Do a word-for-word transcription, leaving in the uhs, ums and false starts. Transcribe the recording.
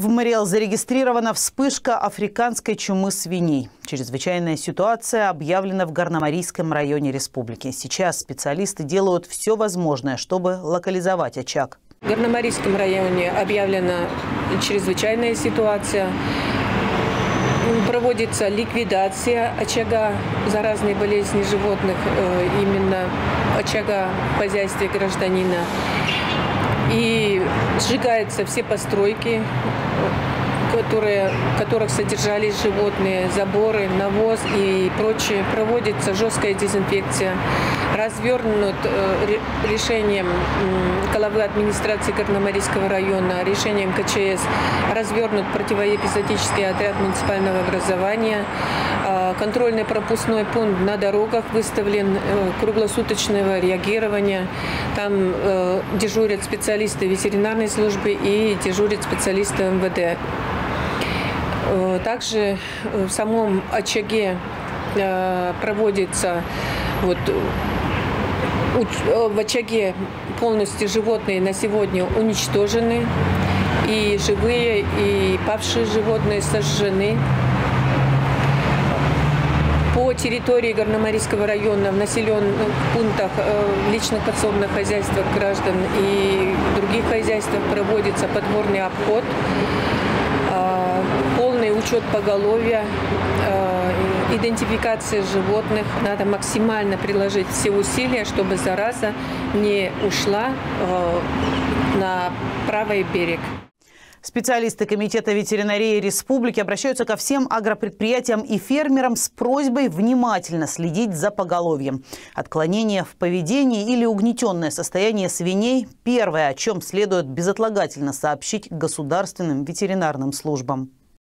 В Мариэл зарегистрирована вспышка африканской чумы свиней. Чрезвычайная ситуация объявлена в Горномарийском районе республики. Сейчас специалисты делают все возможное, чтобы локализовать очаг. В Горномарийском районе объявлена чрезвычайная ситуация. Проводится ликвидация очага заразной болезни животных, именно очага в хозяйстве гражданина. И сжигаются все постройки, которые, в которых содержались животные, заборы, навоз и прочее. Проводится жесткая дезинфекция. Развернут э, решением э, главы администрации Горномарийского района, решением ка че эс, развернут противоэпизодический отряд муниципального образования. Э, контрольно-пропускной пункт на дорогах выставлен э, круглосуточного реагирования. Там э, дежурят специалисты ветеринарной службы и дежурят специалисты эм вэ дэ. Э, также в самом очаге э, проводится вот, в очаге полностью животные на сегодня уничтожены, и живые, и павшие животные сожжены. По территории Горномарийского района в населенных пунктах, в личных подсобных хозяйствах граждан и других хозяйствах проводится подворный обход, полный учет поголовья, идентификация животных. Надо максимально приложить все усилия, чтобы зараза не ушла на правый берег. Специалисты Комитета ветеринарии республики обращаются ко всем агропредприятиям и фермерам с просьбой внимательно следить за поголовьем. Отклонение в поведении или угнетенное состояние свиней – первое, о чем следует безотлагательно сообщить государственным ветеринарным службам.